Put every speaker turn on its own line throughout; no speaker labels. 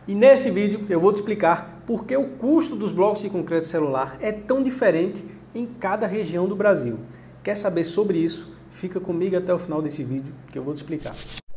E nesse vídeo eu vou te explicar por que o custo dos blocos de concreto celular é tão diferente em cada região do Brasil. Quer saber sobre isso? Fica comigo até o final desse vídeo que eu vou te explicar.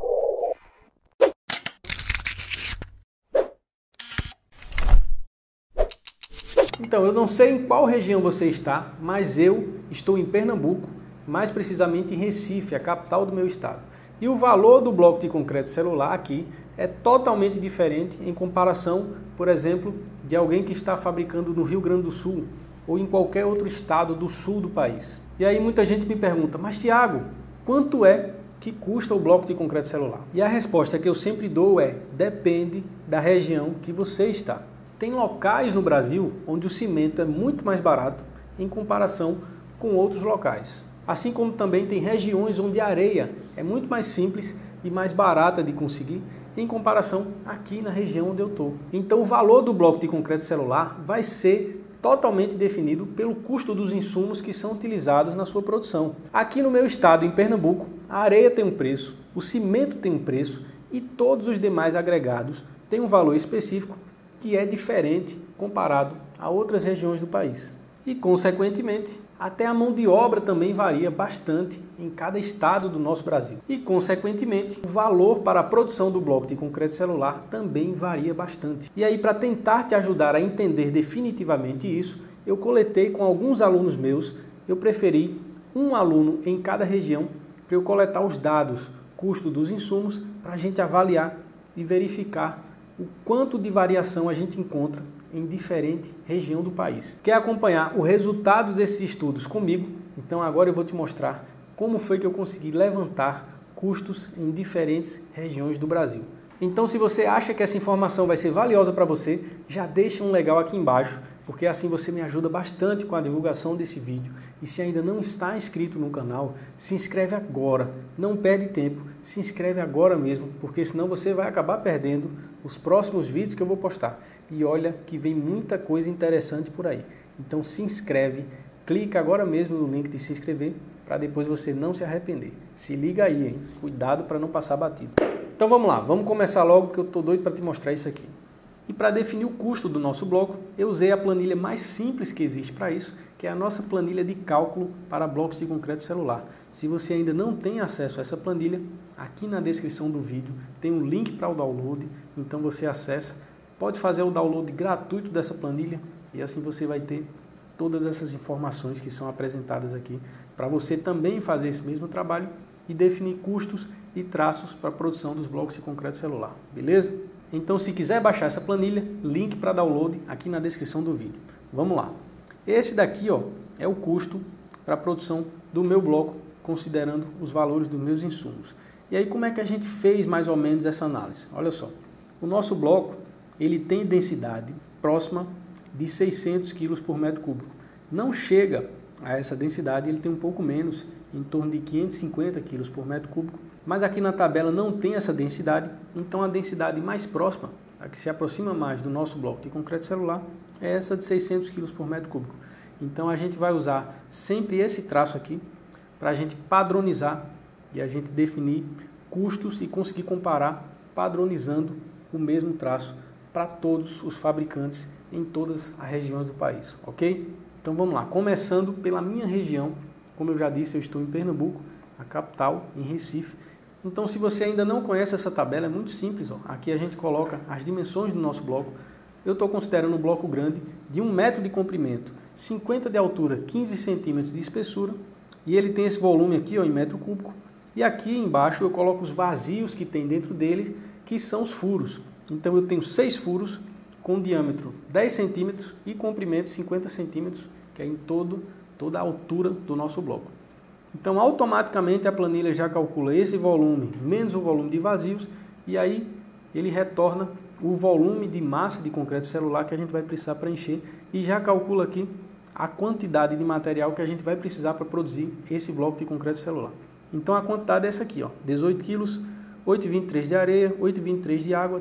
Então, eu não sei em qual região você está, mas eu estou em Pernambuco, mais precisamente em Recife, a capital do meu estado. E o valor do bloco de concreto celular aqui é totalmente diferente em comparação, por exemplo, de alguém que está fabricando no Rio Grande do Sul ou em qualquer outro estado do sul do país. E aí muita gente me pergunta, mas Thiago, quanto é que custa o bloco de concreto celular? E a resposta que eu sempre dou é, depende da região que você está. Tem locais no Brasil onde o cimento é muito mais barato em comparação com outros locais. Assim como também tem regiões onde a areia é muito mais simples e mais barata de conseguir em comparação aqui na região onde eu estou. Então o valor do bloco de concreto celular vai ser totalmente definido pelo custo dos insumos que são utilizados na sua produção. Aqui no meu estado, em Pernambuco, a areia tem um preço, o cimento tem um preço e todos os demais agregados têm um valor específico que é diferente comparado a outras regiões do país. E, consequentemente, até a mão de obra também varia bastante em cada estado do nosso Brasil. E, consequentemente, o valor para a produção do bloco de concreto celular também varia bastante. E aí, para tentar te ajudar a entender definitivamente isso, eu coletei com alguns alunos meus, eu preferi um aluno em cada região para eu coletar os dados, custo dos insumos, para a gente avaliar e verificar o quanto de variação a gente encontra em diferente região do país. Quer acompanhar o resultado desses estudos comigo? Então agora eu vou te mostrar como foi que eu consegui levantar custos em diferentes regiões do Brasil. Então se você acha que essa informação vai ser valiosa para você, já deixa um legal aqui embaixo, porque assim você me ajuda bastante com a divulgação desse vídeo. E se ainda não está inscrito no canal, se inscreve agora, não perde tempo, se inscreve agora mesmo, porque senão você vai acabar perdendo os próximos vídeos que eu vou postar. E olha que vem muita coisa interessante por aí. Então se inscreve, clica agora mesmo no link de se inscrever, para depois você não se arrepender. Se liga aí, hein? Cuidado para não passar batido. Então vamos lá, vamos começar logo que eu estou doido para te mostrar isso aqui. E para definir o custo do nosso bloco, eu usei a planilha mais simples que existe para isso, que é a nossa planilha de cálculo para blocos de concreto celular. Se você ainda não tem acesso a essa planilha, aqui na descrição do vídeo tem um link para o download, então você acessa, pode fazer o download gratuito dessa planilha e assim você vai ter todas essas informações que são apresentadas aqui, para você também fazer esse mesmo trabalho e definir custos e traços para a produção dos blocos de concreto celular, beleza? Então se quiser baixar essa planilha, link para download aqui na descrição do vídeo. Vamos lá. Esse daqui é o custo para a produção do meu bloco, considerando os valores dos meus insumos. E aí como é que a gente fez mais ou menos essa análise? Olha só, o nosso bloco ele tem densidade próxima de 600 kg por metro cúbico. Não chega a essa densidade, ele tem um pouco menos, em torno de 550 kg por metro cúbico. Mas aqui na tabela não tem essa densidade, então a densidade mais próxima, a que se aproxima mais do nosso bloco de concreto celular, é essa de 600 kg por metro cúbico. Então a gente vai usar sempre esse traço aqui para a gente padronizar e a gente definir custos e conseguir comparar padronizando o mesmo traço para todos os fabricantes em todas as regiões do país, ok? Então vamos lá, começando pela minha região, como eu já disse, eu estou em Pernambuco, a capital, em Recife. Então se você ainda não conhece essa tabela, é muito simples. Aqui a gente coloca as dimensões do nosso bloco. Eu estou considerando um bloco grande de 1 metro de comprimento, 50 de altura, 15 centímetros de espessura. E ele tem esse volume aqui em metro cúbico. E aqui embaixo eu coloco os vazios que tem dentro dele, que são os furos. Então eu tenho 6 furos com diâmetro 10 centímetros e comprimento 50 centímetros, que é em toda a altura do nosso bloco. Então automaticamente a planilha já calcula esse volume menos o volume de vazios e aí ele retorna o volume de massa de concreto celular que a gente vai precisar preencher e já calcula aqui a quantidade de material que a gente vai precisar para produzir esse bloco de concreto celular. Então a quantidade é essa aqui, 18 quilos, 8,23 de areia, 8,23 de água,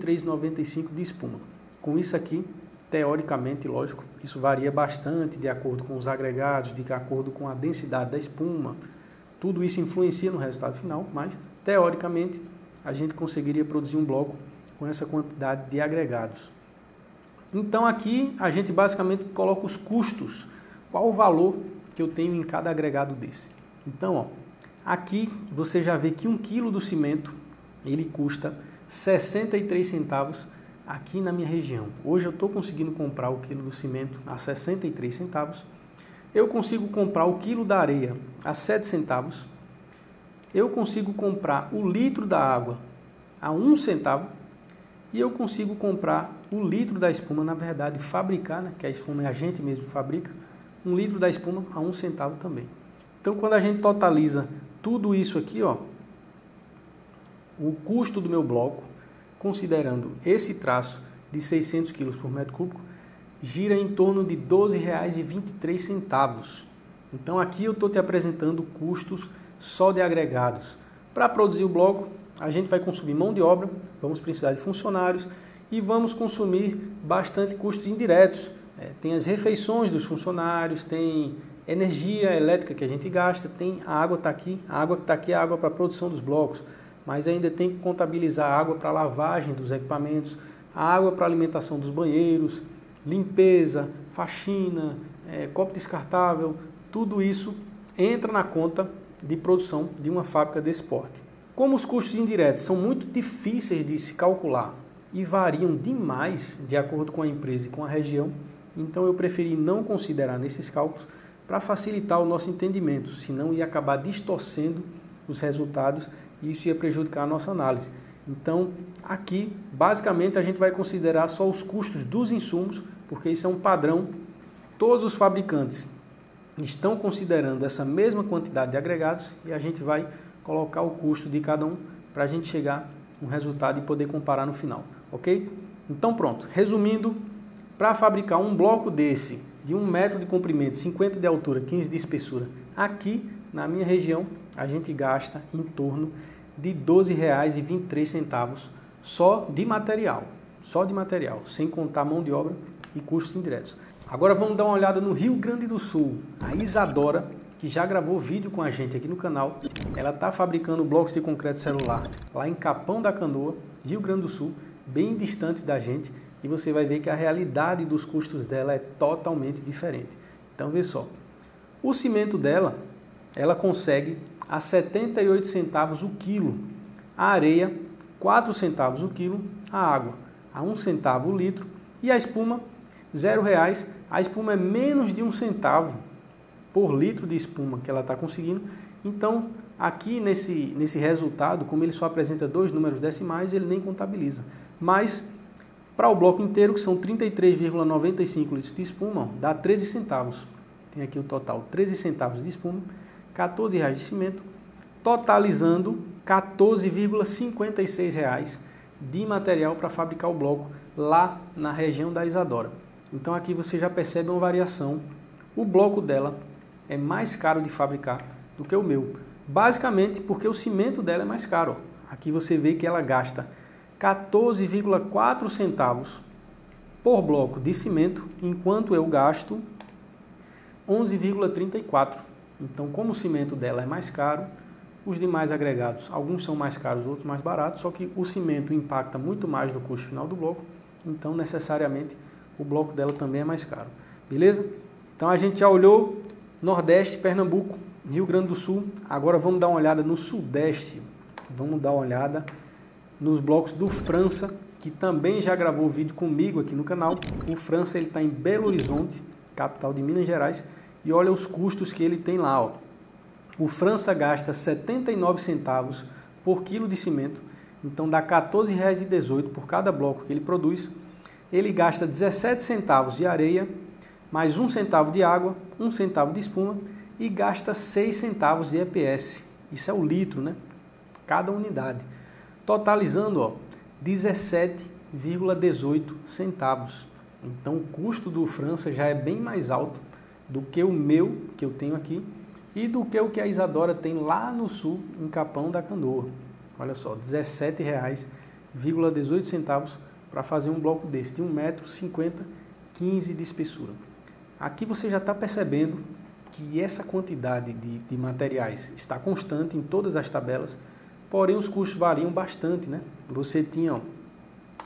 33,95 de espuma. Com isso aqui, teoricamente, lógico, isso varia bastante de acordo com os agregados, de acordo com a densidade da espuma. Tudo isso influencia no resultado final, mas teoricamente a gente conseguiria produzir um bloco com essa quantidade de agregados. Então aqui a gente basicamente coloca os custos, qual o valor que eu tenho em cada agregado desse. Então, ó, aqui você já vê que 1 kg do cimento, ele custa 63 centavos aqui na minha região. Hoje eu estou conseguindo comprar o quilo do cimento a 63 centavos. Eu consigo comprar o quilo da areia a 7 centavos. Eu consigo comprar o litro da água a 1 centavo. E eu consigo comprar o litro da espuma, na verdade, fabricar, né, que a espuma a gente mesmo fabrica, 1 litro da espuma a 1 centavo também. Então, quando a gente totaliza tudo isso aqui, ó, o custo do meu bloco, considerando esse traço de 600 kg por metro cúbico, gira em torno de R$ 12,23. Então, aqui eu estou te apresentando custos só de agregados. Para produzir o bloco, a gente vai consumir mão de obra, vamos precisar de funcionários e vamos consumir bastante custos indiretos. Tem as refeições dos funcionários, tem energia elétrica que a gente gasta, tem a água está aqui, a água que está aqui é a água para a produção dos blocos, mas ainda tem que contabilizar a água para a lavagem dos equipamentos, a água para a alimentação dos banheiros, limpeza, faxina, copo descartável, tudo isso entra na conta de produção de uma fábrica desse porte. Como os custos indiretos são muito difíceis de se calcular e variam demais de acordo com a empresa e com a região, então eu preferi não considerar nesses cálculos para facilitar o nosso entendimento, senão ia acabar distorcendo os resultados e isso ia prejudicar a nossa análise. Então, aqui, basicamente, a gente vai considerar só os custos dos insumos, porque isso é um padrão. Todos os fabricantes estão considerando essa mesma quantidade de agregados e a gente vai colocar o custo de cada um para a gente chegar no resultado e poder comparar no final, ok? Então pronto, resumindo, para fabricar um bloco desse de 1 metro de comprimento, 50 de altura, 15 de espessura, aqui na minha região a gente gasta em torno de R$ 12,23 só de material, sem contar mão de obra e custos indiretos. Agora vamos dar uma olhada no Rio Grande do Sul. A Isadora, que já gravou vídeo com a gente aqui no canal, ela está fabricando blocos de concreto celular lá em Capão da Canoa, Rio Grande do Sul, bem distante da gente, e você vai ver que a realidade dos custos dela é totalmente diferente. Então vê só, o cimento dela, ela consegue a 78 centavos o quilo, a areia 4 centavos o quilo, a água a 1 centavo o litro e a espuma R$0. A espuma é menos de 1 centavo por litro de espuma que ela está conseguindo. Então, aqui nesse resultado, como ele só apresenta 2 números decimais, ele nem contabiliza. Mas, para o bloco inteiro, que são 33,95 litros de espuma, dá 13 centavos. Tem aqui o total, 13 centavos de espuma, R$14 de cimento, totalizando R$14,56 de material para fabricar o bloco lá na região da Isadora. Então, aqui você já percebe uma variação. O bloco dela é mais caro de fabricar do que o meu. Basicamente porque o cimento dela é mais caro. Aqui você vê que ela gasta 14,4 centavos por bloco de cimento, enquanto eu gasto 11,34. Então, como o cimento dela é mais caro, os demais agregados, alguns são mais caros, outros mais baratos, só que o cimento impacta muito mais no custo final do bloco, então necessariamente o bloco dela também é mais caro. Beleza? Então a gente já olhou Nordeste, Pernambuco, Rio Grande do Sul. Agora vamos dar uma olhada no Sudeste. Vamos dar uma olhada nos blocos do França, que também já gravou vídeo comigo aqui no canal. O França está em Belo Horizonte, capital de Minas Gerais. E olha os custos que ele tem lá. Ó. O França gasta 79 centavos por quilo de cimento. Então dá R$14,18 por cada bloco que ele produz. Ele gasta 17 centavos de areia, mais 1 centavo de água, 1 centavo de espuma e gasta 6 centavos de EPS. Isso é o litro, né? Cada unidade. Totalizando, ó, 17,18 centavos. Então o custo do França já é bem mais alto do que o meu, que eu tenho aqui, e do que o que a Isadora tem lá no sul, em Capão da Canoa. Olha só, R$17,18 para fazer um bloco desse, de 1,50 metro, 15 de espessura. Aqui você já está percebendo que essa quantidade de materiais está constante em todas as tabelas, porém os custos variam bastante, né? Você tinha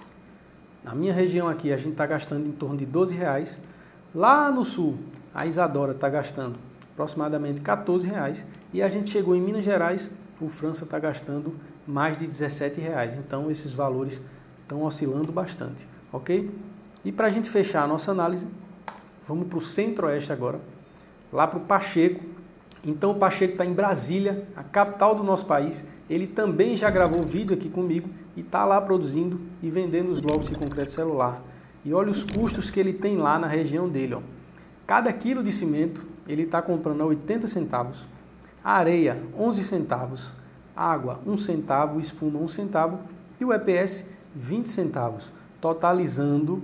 Na minha região aqui a gente está gastando em torno de R$12. Lá no sul, a Isadora está gastando aproximadamente R$14. E a gente chegou em Minas Gerais, o França está gastando mais de R$17. Então esses valores estão oscilando bastante, ok? E para a gente fechar a nossa análise, vamos para o Centro-Oeste agora, lá para o Pacheco. Então o Pacheco está em Brasília, a capital do nosso país. Ele também já gravou vídeo aqui comigo e está lá produzindo e vendendo os blocos de concreto celular. E olha os custos que ele tem lá na região dele. Ó. Cada quilo de cimento ele está comprando a 80 centavos, areia 11 centavos, água 1 centavo, espuma 1 centavo e o EPS 20 centavos, totalizando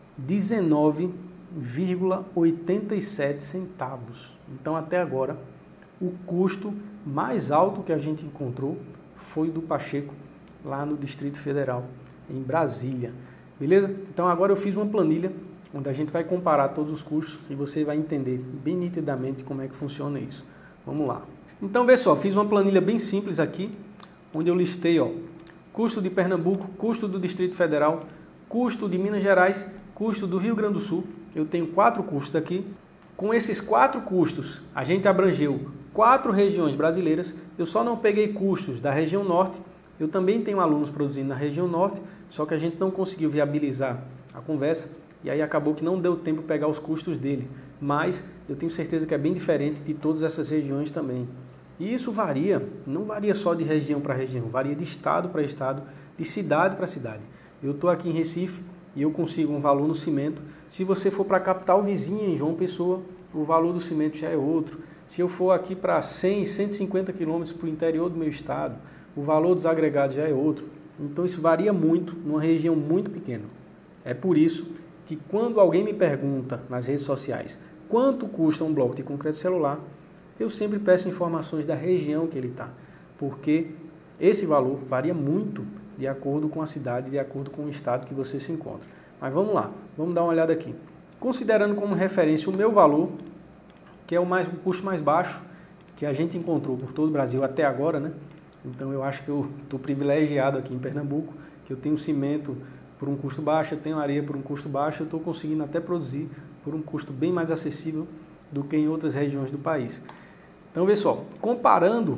19,87 centavos. Então até agora o custo mais alto que a gente encontrou foi do Pacheco, lá no Distrito Federal, em Brasília. Beleza? Então agora eu fiz uma planilha onde a gente vai comparar todos os custos e você vai entender bem nitidamente como é que funciona isso. Vamos lá. Então, vê só, fiz uma planilha bem simples aqui, onde eu listei, ó, custo de Pernambuco, custo do Distrito Federal, custo de Minas Gerais, custo do Rio Grande do Sul. Eu tenho 4 custos aqui. Com esses 4 custos, a gente abrangeu 4 regiões brasileiras. Eu só não peguei custos da região norte. Eu também tenho alunos produzindo na região norte, só que a gente não conseguiu viabilizar a conversa e aí acabou que não deu tempo de pegar os custos dele. Mas eu tenho certeza que é bem diferente de todas essas regiões também. E isso varia, não varia só de região para região, varia de estado para estado, de cidade para cidade. Eu estou aqui em Recife e eu consigo um valor no cimento. Se você for para a capital vizinha, em João Pessoa, o valor do cimento já é outro. Se eu for aqui para 100, 150 quilômetros para o interior do meu estado, o valor dos agregados já é outro. Então isso varia muito numa região muito pequena. É por isso que quando alguém me pergunta nas redes sociais quanto custa um bloco de concreto celular, eu sempre peço informações da região que ele está, porque esse valor varia muito de acordo com a cidade, de acordo com o estado que você se encontra. Mas vamos lá, vamos dar uma olhada aqui. Considerando como referência o meu valor, que é o custo mais baixo que a gente encontrou por todo o Brasil até agora, né? Então eu acho que eu estou privilegiado aqui em Pernambuco, que eu tenho cimento por um custo baixo, eu tenho areia por um custo baixo, eu estou conseguindo até produzir por um custo bem mais acessível do que em outras regiões do país. Então, vê só, comparando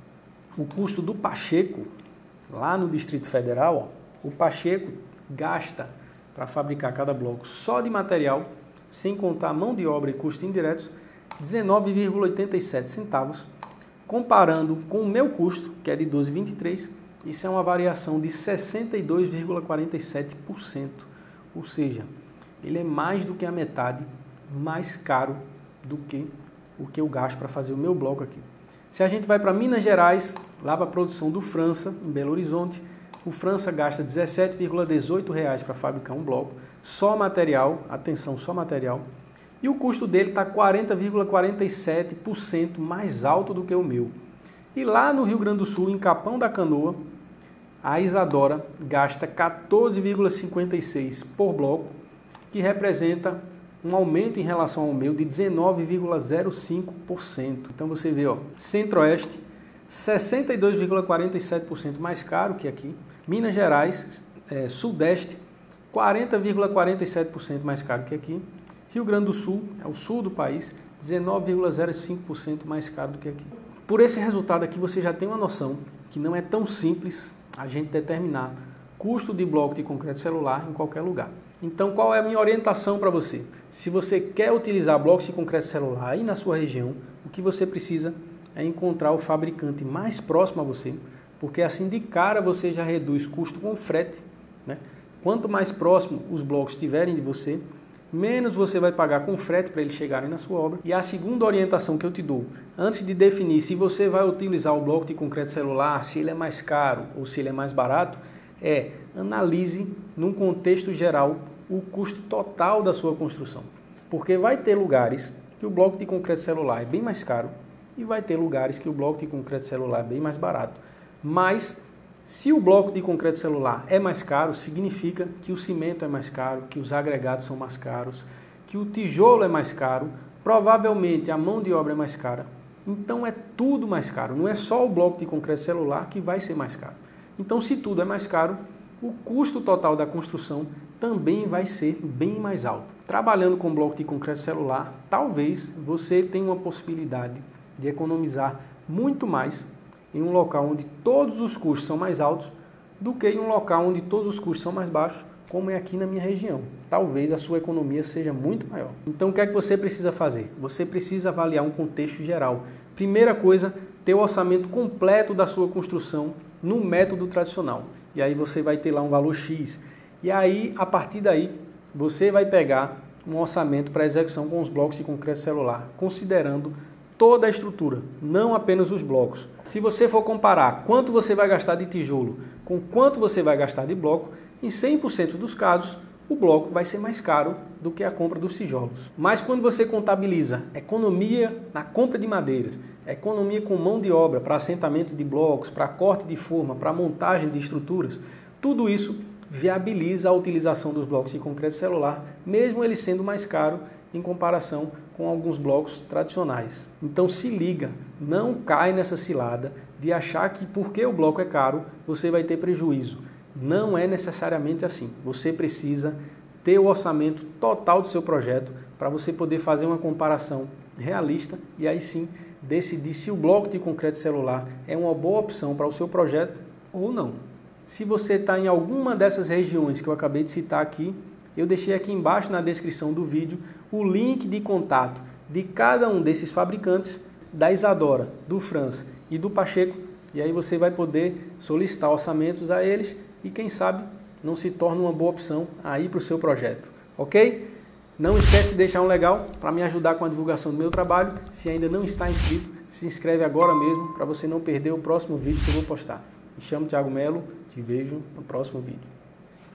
o custo do Pacheco, lá no Distrito Federal, ó, o Pacheco gasta para fabricar cada bloco só de material, sem contar mão de obra e custos indiretos, 19,87 centavos. Comparando com o meu custo, que é de 12,23, isso é uma variação de 62,47%. Ou seja, ele é mais do que a metade mais caro do que o que eu gasto para fazer o meu bloco aqui. Se a gente vai para Minas Gerais, lá para a produção do França, em Belo Horizonte, o França gasta R$ 17,18 para fabricar um bloco, só material, atenção, só material, e o custo dele está 40,47% mais alto do que o meu. E lá no Rio Grande do Sul, em Capão da Canoa, a Isadora gasta 14,56 por bloco, que representa um aumento em relação ao meu de 19,05%. Então você vê, ó, Centro-Oeste, 62,47% mais caro que aqui. Minas Gerais, Sudeste, 40,47% mais caro que aqui. Rio Grande do Sul, é o sul do país, 19,05% mais caro do que aqui. Por esse resultado aqui você já tem uma noção que não é tão simples a gente determinar custo de bloco de concreto celular em qualquer lugar. Então, qual é a minha orientação para você? Se você quer utilizar blocos de concreto celular aí na sua região, o que você precisa é encontrar o fabricante mais próximo a você, porque assim de cara você já reduz custo com frete, né? Quanto mais próximo os blocos estiverem de você, menos você vai pagar com frete para eles chegarem na sua obra. E a segunda orientação que eu te dou, antes de definir se você vai utilizar o bloco de concreto celular, se ele é mais caro ou se ele é mais barato, analise num contexto geral o custo total da sua construção. Porque vai ter lugares que o bloco de concreto celular é bem mais caro e vai ter lugares que o bloco de concreto celular é bem mais barato. Mas se o bloco de concreto celular é mais caro, significa que o cimento é mais caro, que os agregados são mais caros, que o tijolo é mais caro, provavelmente a mão de obra é mais cara. Então é tudo mais caro, não é só o bloco de concreto celular que vai ser mais caro. Então, se tudo é mais caro, o custo total da construção também vai ser bem mais alto. Trabalhando com bloco de concreto celular, talvez você tenha uma possibilidade de economizar muito mais em um local onde todos os custos são mais altos do que em um local onde todos os custos são mais baixos, como é aqui na minha região. Talvez a sua economia seja muito maior. Então o que é que você precisa fazer? Você precisa avaliar um contexto geral. Primeira coisa, ter o orçamento completo da sua construção no método tradicional. E aí você vai ter lá um valor X. E aí, a partir daí, você vai pegar um orçamento para execução com os blocos de concreto celular, considerando toda a estrutura, não apenas os blocos. Se você for comparar quanto você vai gastar de tijolo com quanto você vai gastar de bloco, em 100% dos casos, o bloco vai ser mais caro do que a compra dos tijolos. Mas quando você contabiliza economia na compra de madeiras, economia com mão de obra para assentamento de blocos, para corte de forma, para montagem de estruturas, tudo isso viabiliza a utilização dos blocos de concreto celular, mesmo ele sendo mais caro em comparação com alguns blocos tradicionais. Então se liga, não cai nessa cilada de achar que porque o bloco é caro, você vai ter prejuízo. Não é necessariamente assim. Você precisa ter o orçamento total do seu projeto para você poder fazer uma comparação realista e aí sim decidir se o bloco de concreto celular é uma boa opção para o seu projeto ou não. Se você está em alguma dessas regiões que eu acabei de citar aqui, eu deixei aqui embaixo na descrição do vídeo o link de contato de cada um desses fabricantes, da Isadora, do França e do Pacheco, e aí você vai poder solicitar orçamentos a eles e quem sabe não se torna uma boa opção aí para o seu projeto, ok? Não esquece de deixar um legal para me ajudar com a divulgação do meu trabalho. Se ainda não está inscrito, se inscreve agora mesmo para você não perder o próximo vídeo que eu vou postar. Me chamo Thiago Melo, te vejo no próximo vídeo.